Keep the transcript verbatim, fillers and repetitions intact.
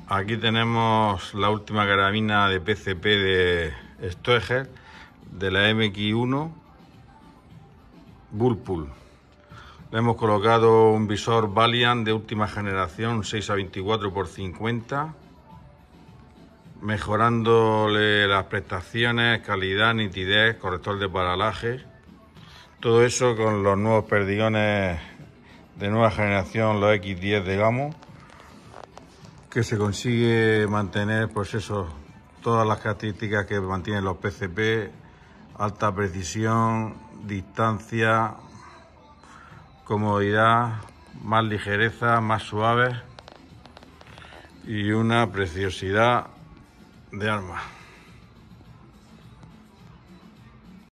Aquí tenemos la última carabina de P C P de Stoeger de la M X uno Whirlpool. Le hemos colocado un visor Valiant de última generación seis a veinticuatro por cincuenta, mejorándole las prestaciones, calidad, nitidez, corrector de paralaje. Todo eso con los nuevos perdigones de nueva generación, los X diez de Gamo, que se consigue mantener, pues eso, todas las características que mantienen los P C P: alta precisión, distancia, comodidad, más ligereza, más suave y una preciosidad de arma.